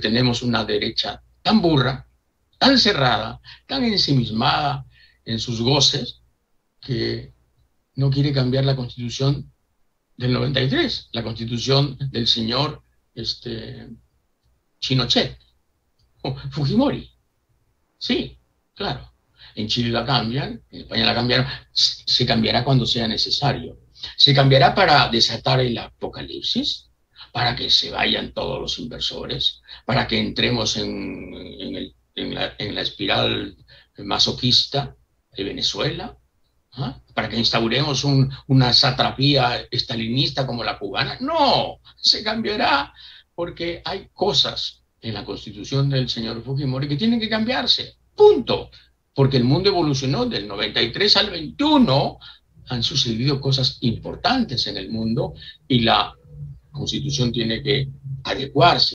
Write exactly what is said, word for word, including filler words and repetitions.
tenemos una derecha tan burra, tan cerrada, tan ensimismada en sus goces, que no quiere cambiar la Constitución del noventa y tres, la Constitución del señor este, Pinochet, o Fujimori. Sí, claro. En Chile la cambian, en España la cambiaron, se cambiará cuando sea necesario. Se cambiará para desatar el apocalipsis, para que se vayan todos los inversores, para que entremos en, en, el, en, la, en la espiral masoquista de Venezuela, ¿ah? Para que instauremos un, una satrapía estalinista como la cubana. No, se cambiará porque hay cosas en la Constitución del señor Fujimori que tienen que cambiarse. Punto. Porque el mundo evolucionó del noventa y tres al veintiuno, han sucedido cosas importantes en el mundo y la Constitución tiene que adecuarse.